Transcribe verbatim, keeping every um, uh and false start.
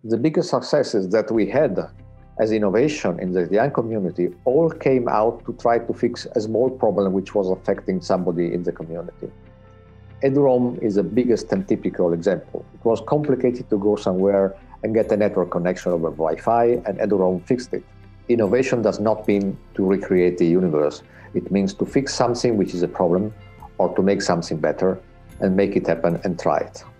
The biggest successes that we had as innovation in the GÉANT community all came out to try to fix a small problem which was affecting somebody in the community. EduRoam is the biggest and typical example. It was complicated to go somewhere and get a network connection over Wi-Fi, and EduRoam fixed it. Innovation does not mean to recreate the universe. It means to fix something which is a problem or to make something better and make it happen and try it.